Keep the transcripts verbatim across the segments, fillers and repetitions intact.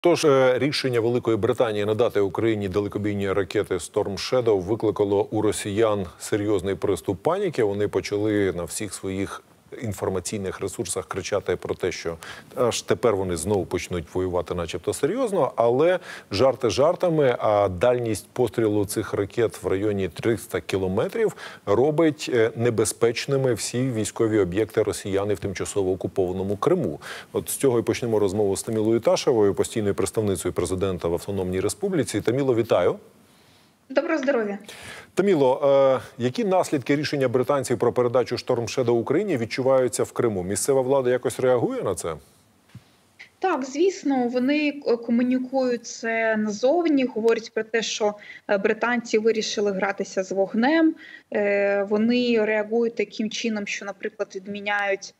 Тож е, рішення Великої Британії надати Україні далекобійні ракети Storm Shadow викликало у росіян серйозний приступ паніки. Вони почали на всіх своїх інформаційних ресурсах кричати про те, що аж тепер вони знову почнуть воювати начебто серйозно, але жарти жартами, а дальність пострілу цих ракет в районі триста кілометрів робить небезпечними всі військові об'єкти росіян в тимчасово окупованому Криму. От з цього і почнемо розмову з Тамілою Ташевою, постійною представницею президента в Автономній Республіці. Таміло, вітаю. Доброго здоров'я. Таміло, е, які наслідки рішення британців про передачу Storm Shadow Україні відчуваються в Криму? Місцева влада якось реагує на це? Так, звісно, вони комунікують це назовні, говорять про те, що британці вирішили гратися з вогнем. Е, вони реагують таким чином, що, наприклад, відміняють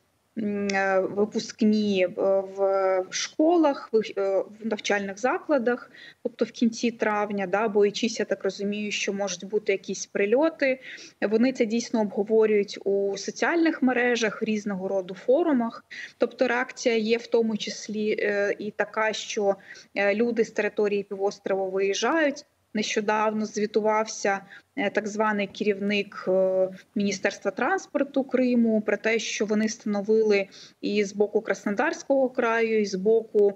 випускні в школах, в навчальних закладах, тобто в кінці травня, да, боючись, я так розумію, що можуть бути якісь прильоти. Вони це дійсно обговорюють у соціальних мережах, різного роду форумах. Тобто реакція є в тому числі і така, що люди з території півострову виїжджають. Нещодавно звітувався так званий керівник Міністерства транспорту Криму про те, що вони встановили і з боку Краснодарського краю, і з боку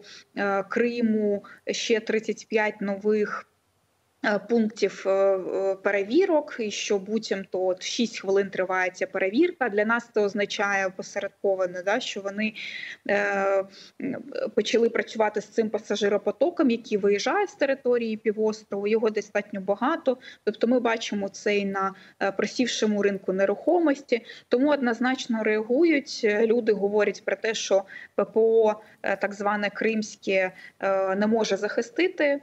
Криму ще тридцять п'ять нових пунктів перевірок, і що буцімто от шість хвилин триває ця перевірка. Для нас це означає посередковано, да, що вони е, почали працювати з цим пасажиропотоком, який виїжджає з території півострову. Його достатньо багато. Тобто ми бачимо це і на просівшому ринку нерухомості. Тому однозначно реагують. Люди говорять про те, що ППО, так зване кримське, не може захистити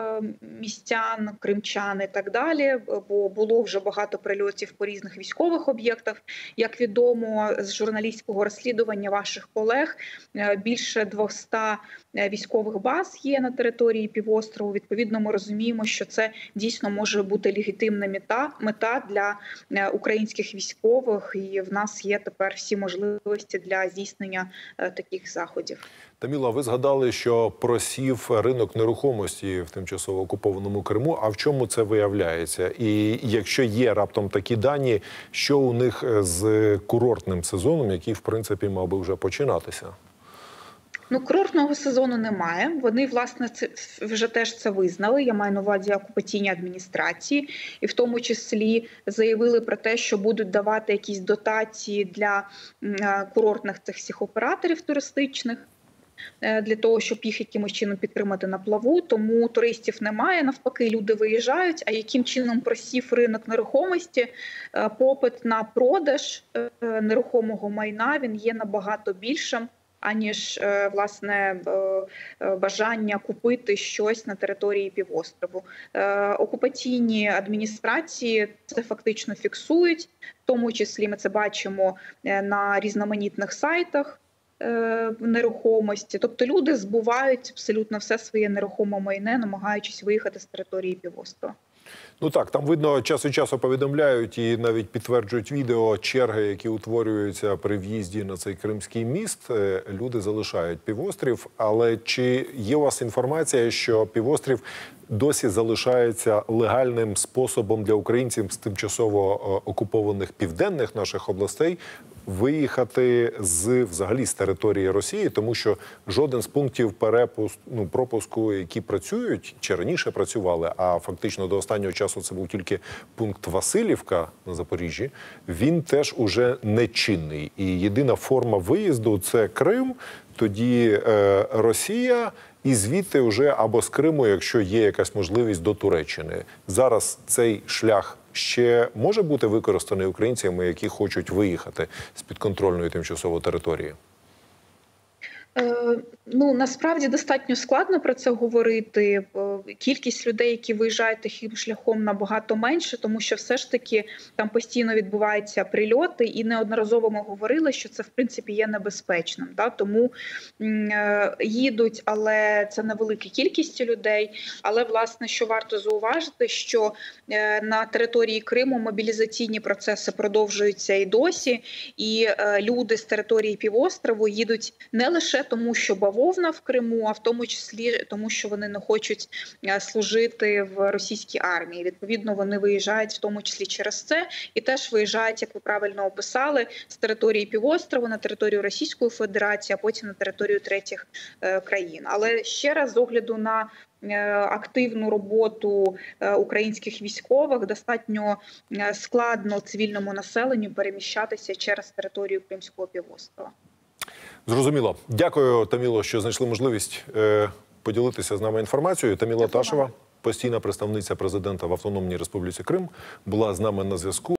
містян, кримчан і так далі, бо було вже багато прильотів по різних військових об'єктах. Як відомо з журналістського розслідування ваших колег, більше двохсот військових баз є на території півострову. Відповідно, ми розуміємо, що це дійсно може бути легітимна мета, мета для українських військових, і в нас є тепер всі можливості для здійснення таких заходів. Таміла, ви згадали, що просів ринок нерухомості в тимчасово окупованому Криму. А в чому це виявляється? І якщо є раптом такі дані, що у них з курортним сезоном, який, в принципі, мав би вже починатися? Ну, курортного сезону немає. Вони, власне, це, вже теж це визнали. Я маю на увазі окупаційні адміністрації. І в тому числі заявили про те, що будуть давати якісь дотації для курортних цих всіх операторів туристичних, для того, щоб їх якимось чином підтримати на плаву. Тому туристів немає, навпаки, люди виїжджають. А яким чином просів ринок нерухомості, попит на продаж нерухомого майна, він є набагато більшим, аніж, власне, бажання купити щось на території півострову. Окупаційні адміністрації це фактично фіксують, в тому числі ми це бачимо на різноманітних сайтах нерухомості. Тобто люди збувають абсолютно все своє нерухоме майне, намагаючись виїхати з території півострова. Ну так, там видно, час від часу повідомляють і навіть підтверджують відео черги, які утворюються при в'їзді на цей Кримський міст. Люди залишають півострів. Але чи є у вас інформація, що півострів досі залишається легальним способом для українців з тимчасово окупованих південних наших областей виїхати з, взагалі, з території Росії, тому що жоден з пунктів перепуску, ну, пропуску, які працюють, чи раніше працювали, а фактично до останнього часу це був тільки пункт Василівка на Запоріжжі, він теж уже не чинний. І єдина форма виїзду – це Крим, тоді е, Росія, і звідти вже або з Криму, якщо є якась можливість, до Туреччини. Зараз цей шлях ще може бути використаний українцями, які хочуть виїхати з підконтрольної тимчасово території? Ну, насправді достатньо складно про це говорити. Кількість людей, які виїжджають таким шляхом, набагато менше, тому що все ж таки там постійно відбуваються прильоти, і неодноразово ми говорили, що це в принципі є небезпечним. Да? Тому їдуть, але це невелика кількість людей. Але, власне, що варто зауважити, що на території Криму мобілізаційні процеси продовжуються і досі, і люди з території півострову їдуть не лише лише тому, що бавовна в Криму, а в тому числі тому, що вони не хочуть служити в російській армії. Відповідно, вони виїжджають в тому числі через це і теж виїжджають, як ви правильно описали, з території півострову на територію Російської Федерації, а потім на територію третіх країн. Але ще раз, з огляду на активну роботу українських військових, достатньо складно цивільному населенню переміщатися через територію Кримського півострова. Зрозуміло. Дякую, Таміло, що знайшли можливість поділитися з нами інформацією. Таміла Ташева, постійна представниця президента в Автономній Республіці Крим, була з нами на зв'язку.